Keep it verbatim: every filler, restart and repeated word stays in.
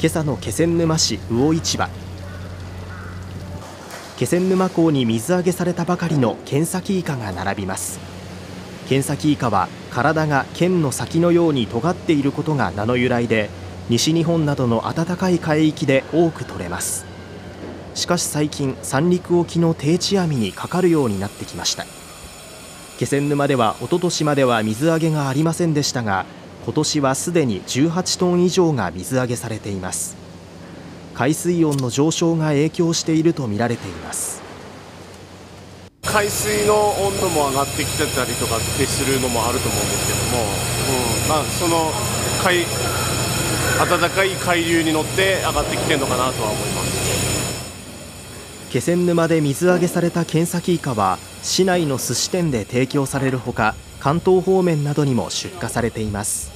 今朝の気仙沼市魚市場。気仙沼港に水揚げされたばかりのケンサキイカが並びます。ケンサキイカは体が剣の先のように尖っていることが名の由来で、西日本などの暖かい海域で多く取れます。しかし最近、三陸沖の定置網にかかるようになってきました。気仙沼では一昨年までは水揚げがありませんでしたが、今年はすでにじゅうはちトン以上が水揚げされています。海水温の上昇が影響しているとみられています。 海水の温度も上がってきてたりとかってするのもあると思うんですけども、うんまあ、その海暖かい海流に乗って上がってきてるのかなとは思います。 気仙沼で水揚げされたケンサキイカは市内の寿司店で提供されるほか、関東方面などにも出荷されています。